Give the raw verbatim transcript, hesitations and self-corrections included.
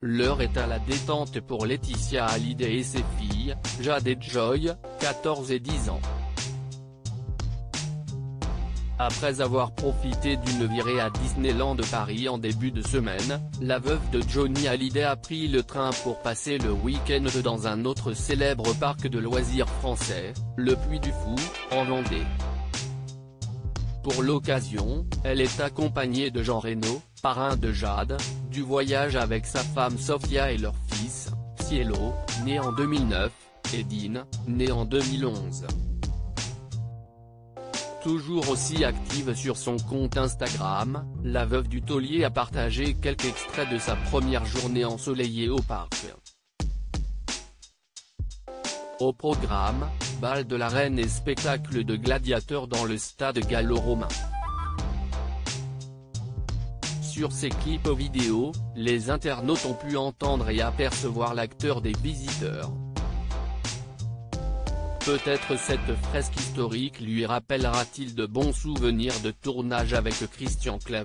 l'heure est à la détente pour Laetitia Hallyday et ses filles, Jade et Joy, quatorze et dix ans. Après avoir profité d'une virée à Disneyland Paris en début de semaine, la veuve de Johnny Hallyday a pris le train pour passer le week-end dans un autre célèbre parc de loisirs français, le Puy du Fou, en Vendée. Pour l'occasion, elle est accompagnée de Jean Reno, parrain de Jade, du voyage avec sa femme Sophia et leur fils, Cielo, né en deux mille neuf, et Dean, né en deux mille onze. Toujours aussi active sur son compte Instagram, la veuve du taulier a partagé quelques extraits de sa première journée ensoleillée au parc. Au programme, bal de la reine et spectacle de gladiateurs dans le stade gallo-romain. Sur ces clips vidéo, les internautes ont pu entendre et apercevoir l'acteur des visiteurs. Peut-être cette fresque historique lui rappellera-t-il de bons souvenirs de tournage avec Christian Clavier ?